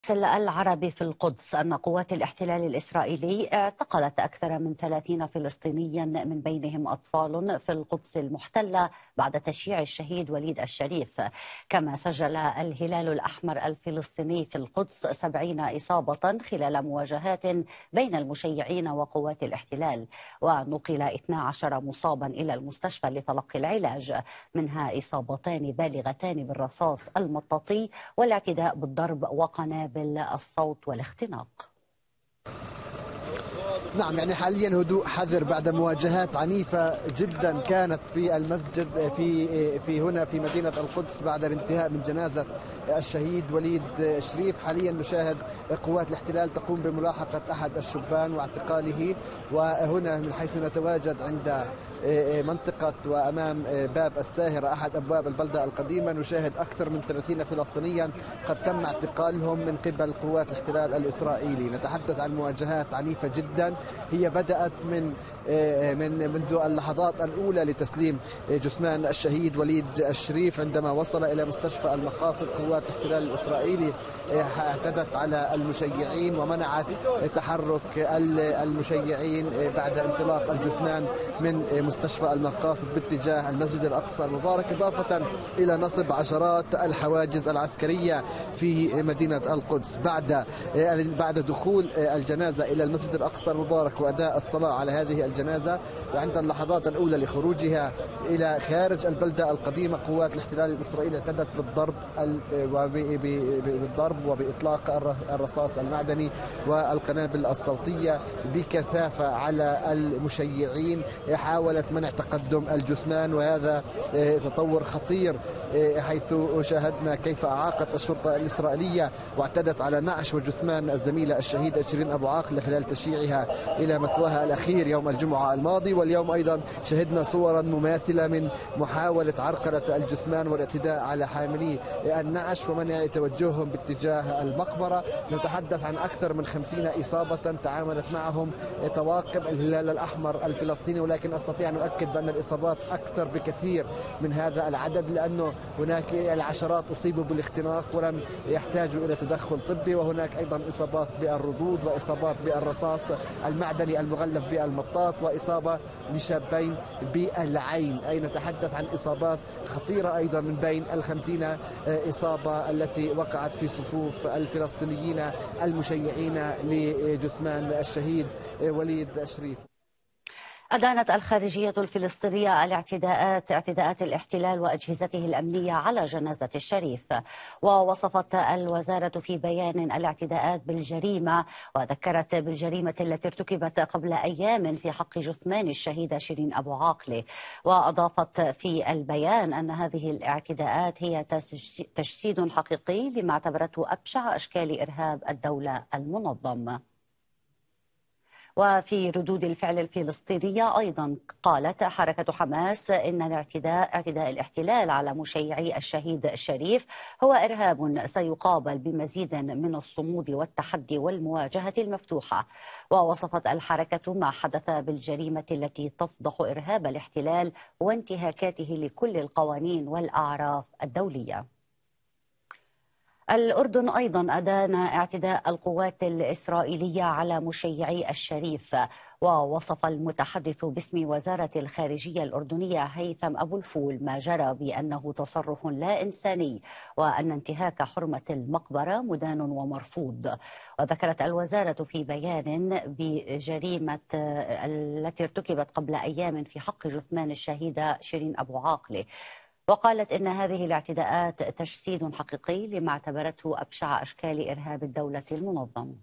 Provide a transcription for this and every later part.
العربي في القدس أن قوات الاحتلال الإسرائيلي اعتقلت أكثر من 30 فلسطينيا من بينهم أطفال في القدس المحتلة بعد تشييع الشهيد وليد الشريف. كما سجل الهلال الأحمر الفلسطيني في القدس 70 إصابة خلال مواجهات بين المشيعين وقوات الاحتلال، ونقل 12 مصابا إلى المستشفى لتلقي العلاج، منها إصابتان بالغتان بالرصاص المطاطي والاعتداء بالضرب وقنابل الصوت والاختناق. نعم، يعني حاليا هدوء حذر بعد مواجهات عنيفة جدا كانت في المسجد في هنا في مدينة القدس بعد الانتهاء من جنازة الشهيد وليد الشريف. حاليا نشاهد قوات الاحتلال تقوم بملاحقة أحد الشبان واعتقاله، وهنا من حيث نتواجد عند منطقة وأمام باب الساهرة أحد أبواب البلدة القديمة نشاهد أكثر من 30 فلسطينيا قد تم اعتقالهم من قبل قوات الاحتلال الإسرائيلي. نتحدث عن مواجهات عنيفة جدا هي بدأت منذ اللحظات الأولى لتسليم جثمان الشهيد وليد الشريف. عندما وصل إلى مستشفى المقاصد قوات الاحتلال الإسرائيلي اعتدت على المشيعين ومنعت تحرك المشيعين بعد انطلاق الجثمان من مستشفى المقاصد باتجاه المسجد الأقصى المبارك، إضافة إلى نصب عشرات الحواجز العسكرية في مدينة القدس. بعد دخول الجنازة إلى المسجد الأقصى المبارك وأداء الصلاة على هذه الجنازة، وعند اللحظات الأولى لخروجها إلى خارج البلدة القديمة، قوات الاحتلال الإسرائيلي اعتدت بالضرب وبإطلاق الرصاص المعدني والقنابل الصوتية بكثافة على المشيعين. حاولت منع تقدم الجثمان، وهذا تطور خطير حيث شاهدنا كيف أعاقت الشرطة الإسرائيلية واعتدت على نعش وجثمان الزميلة الشهيدة شيرين أبو عاقلة خلال تشييعها إلى مثواها الأخير يوم الجمعة الماضي. واليوم أيضا شهدنا صورا مماثلة من محاولة عرقلة الجثمان والاعتداء على حاملي النعش ومنع توجههم باتجاه المقبرة. نتحدث عن أكثر من 50 إصابة تعاملت معهم طواقم الهلال الأحمر الفلسطيني، ولكن أستطيع أن أؤكد بأن الإصابات أكثر بكثير من هذا العدد، لأنه هناك العشرات أصيبوا بالاختناق ولم يحتاجوا إلى تدخل طبي، وهناك أيضا إصابات بالردود وإصابات بالرصاص المعدني المغلف بالمطاط وإصابة لشابين بالعين. أي نتحدث عن إصابات خطيرة أيضا من بين 50 إصابة التي وقعت في صفوف الفلسطينيين المشيعين لجثمان الشهيد وليد الشريف. أدانت الخارجية الفلسطينية اعتداءات الاحتلال وأجهزته الأمنية على جنازة الشريف، ووصفت الوزارة في بيان الاعتداءات بالجريمة، وذكرت بالجريمة التي ارتكبت قبل أيام في حق جثمان الشهيدة شيرين أبو عاقلة. وأضافت في البيان أن هذه الاعتداءات هي تجسيد حقيقي لما اعتبرته أبشع أشكال إرهاب الدولة المنظم. وفي ردود الفعل الفلسطينية أيضا قالت حركة حماس إن اعتداء الاحتلال على مشيعي الشهيد الشريف هو إرهاب سيقابل بمزيد من الصمود والتحدي والمواجهة المفتوحة. ووصفت الحركة ما حدث بالجريمة التي تفضح إرهاب الاحتلال وانتهاكاته لكل القوانين والأعراف الدولية. الأردن أيضا أدان اعتداء القوات الإسرائيلية على مشيعي الشريف، ووصف المتحدث باسم وزارة الخارجية الأردنية هيثم أبو الفول ما جرى بأنه تصرف لا إنساني، وأن انتهاك حرمة المقبرة مدان ومرفوض. وذكرت الوزارة في بيان بجريمة التي ارتكبت قبل أيام في حق جثمان الشهيدة شيرين أبو عاقلة، وقالت إن هذه الاعتداءات تجسيد حقيقي لما اعتبرته أبشع أشكال إرهاب الدولة المنظم.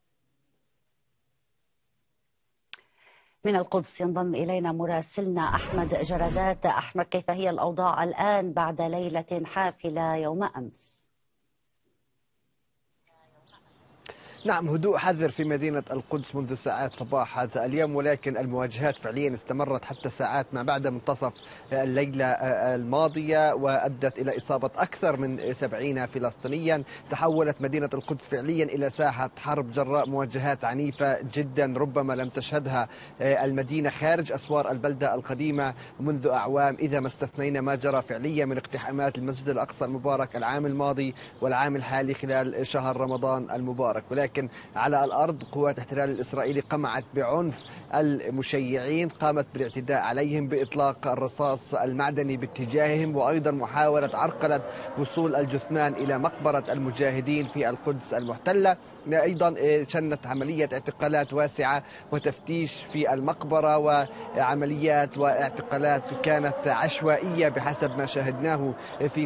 من القدس ينضم إلينا مراسلنا أحمد جرادات. أحمد، كيف هي الأوضاع الآن بعد ليلة حافلة يوم أمس؟ نعم، هدوء حذر في مدينة القدس منذ ساعات صباح هذا اليوم، ولكن المواجهات فعليا استمرت حتى ساعات ما بعد منتصف الليلة الماضية، وأدت إلى إصابة أكثر من 70 فلسطينيا. تحولت مدينة القدس فعليا إلى ساحة حرب جراء مواجهات عنيفة جدا ربما لم تشهدها المدينة خارج أسوار البلدة القديمة منذ أعوام، إذا ما استثنينا ما جرى فعليا من اقتحامات المسجد الأقصى المبارك العام الماضي والعام الحالي خلال شهر رمضان المبارك. ولكن على الأرض قوات الاحتلال الإسرائيلي قمعت بعنف المشيعين، قامت بالاعتداء عليهم بإطلاق الرصاص المعدني باتجاههم، وأيضا محاولة عرقلة وصول الجثمان إلى مقبرة المجاهدين في القدس المحتلة. أيضا شنت عملية اعتقالات واسعة وتفتيش في المقبرة، وعمليات واعتقالات كانت عشوائية بحسب ما شاهدناه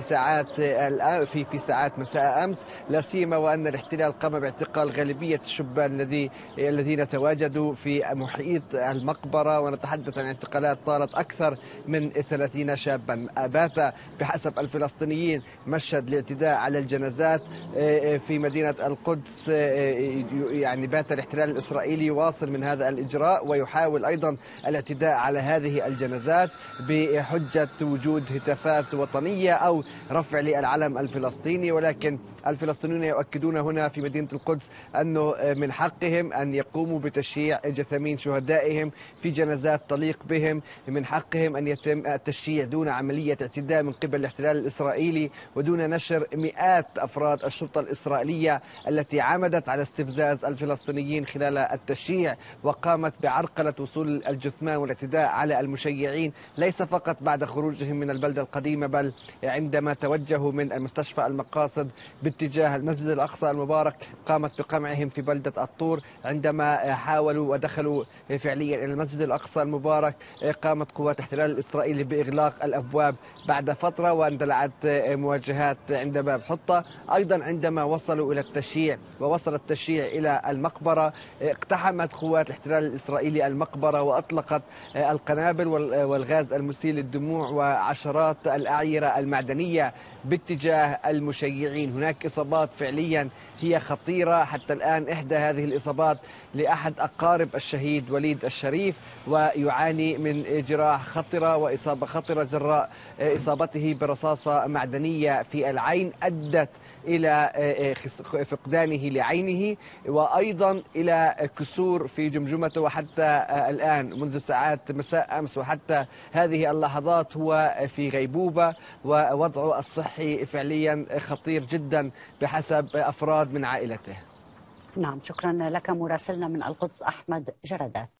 في ساعات مساء أمس، لا سيما وأن الاحتلال قام باعتقال غالبية الشبان الذين تواجدوا في محيط المقبرة، ونتحدث عن اعتقالات طالت أكثر من 30 شابا. بات بحسب الفلسطينيين مشهد الاعتداء على الجنازات في مدينة القدس، يعني بات الاحتلال الإسرائيلي يواصل من هذا الإجراء ويحاول أيضا الاعتداء على هذه الجنازات بحجة وجود هتافات وطنية أو رفع للعلم الفلسطيني. ولكن الفلسطينيون يؤكدون هنا في مدينة القدس أنه من حقهم أن يقوموا بتشييع جثامين شهدائهم في جنازات تليق بهم، من حقهم أن يتم التشييع دون عملية اعتداء من قبل الاحتلال الإسرائيلي ودون نشر مئات أفراد الشرطة الإسرائيلية التي عمدت على استفزاز الفلسطينيين خلال التشييع، وقامت بعرقلة وصول الجثمان والاعتداء على المشيعين، ليس فقط بعد خروجهم من البلدة القديمة بل عندما توجهوا من المستشفى المقاصد باتجاه المسجد الأقصى المبارك. قامت بقمعهم في بلدة الطور عندما حاولوا ودخلوا فعليا إلى المسجد الأقصى المبارك. قامت قوات الاحتلال الإسرائيلي بإغلاق الأبواب بعد فترة، واندلعت مواجهات عند باب حطة. أيضا عندما وصلوا إلى التشييع ووصل التشييع إلى المقبرة، اقتحمت قوات الاحتلال الإسرائيلي المقبرة وأطلقت القنابل والغاز المسيل للدموع وعشرات الأعيرة المعدنية باتجاه المشيعين. هناك إصابات فعليا هي خطيرة حتى الآن. إحدى هذه الإصابات لأحد أقارب الشهيد وليد الشريف، ويعاني من جراح خطرة وإصابة خطرة جراء إصابته برصاصة معدنية في العين أدت إلى فقدانه لعينه، وأيضا إلى كسور في جمجمته، وحتى الآن منذ ساعات مساء أمس وحتى هذه اللحظات هو في غيبوبة، ووضعه الصحي فعليا خطير جدا بحسب أفراد من عائلته. نعم، شكرا لك مراسلنا من القدس أحمد جردات.